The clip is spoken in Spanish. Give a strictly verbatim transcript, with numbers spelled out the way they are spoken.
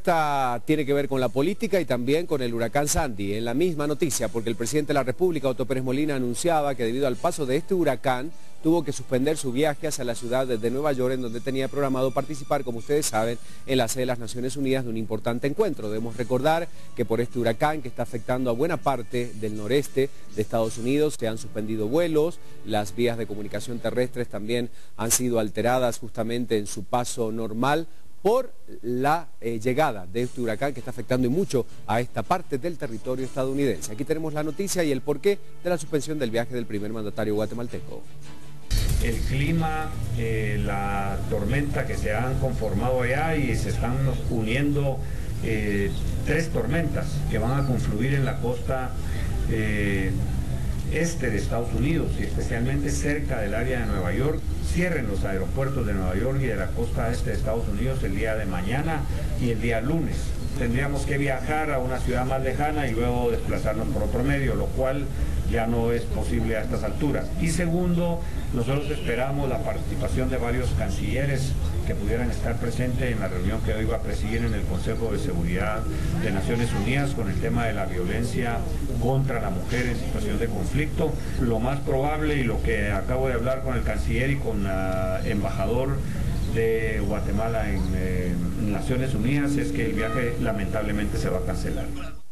Esta tiene que ver con la política y también con el huracán Sandy. En la misma noticia, porque el presidente de la República, Otto Pérez Molina, anunciaba que debido al paso de este huracán, tuvo que suspender su viaje hacia la ciudad de Nueva York, en donde tenía programado participar, como ustedes saben, en la sede de las Naciones Unidas de un importante encuentro. Debemos recordar que por este huracán que está afectando a buena parte del noreste de Estados Unidos, se han suspendido vuelos, las vías de comunicación terrestres también han sido alteradas justamente en su paso normal, por la eh, llegada de este huracán que está afectando y mucho a esta parte del territorio estadounidense. Aquí tenemos la noticia y el porqué de la suspensión del viaje del primer mandatario guatemalteco. El clima, eh, la tormenta que se han conformado allá y se están uniendo eh, tres tormentas que van a confluir en la costa eh, este de Estados Unidos y especialmente cerca del área de Nueva York. Cierren los aeropuertos de Nueva York y de la costa este de Estados Unidos el día de mañana y el día lunes. Tendríamos que viajar a una ciudad más lejana y luego desplazarnos por otro medio, lo cual ya no es posible a estas alturas. Y segundo, nosotros esperamos la participación de varios cancilleres que pudieran estar presentes en la reunión que hoy va a presidir en el Consejo de Seguridad de Naciones Unidas con el tema de la violencia contra la mujer en situación de conflicto. Lo más probable, y lo que acabo de hablar con el canciller y con el embajador de Guatemala en, eh, en Naciones Unidas, es que el viaje lamentablemente se va a cancelar.